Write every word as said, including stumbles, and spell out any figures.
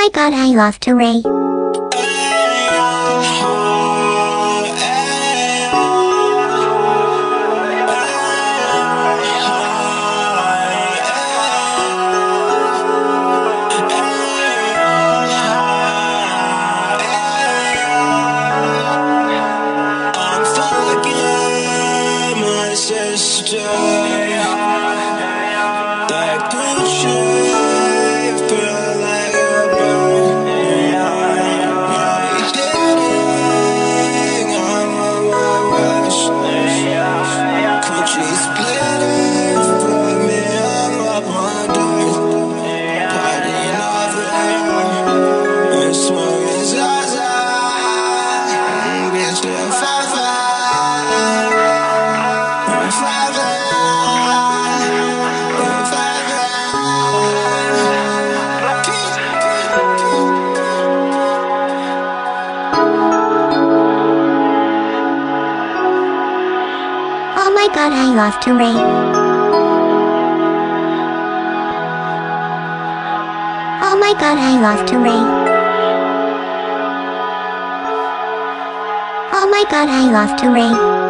my god, I love to Ray. Sister, that good shit feel like a bird. My dating, I'm on my rush. Coochie splitter, put me on my dirt. Partying off the air, and smoking Zaza. Bitch, they're five five. Oh my god, I love to Ray. Oh my god, I love to Ray. Oh my god, I love to Ray.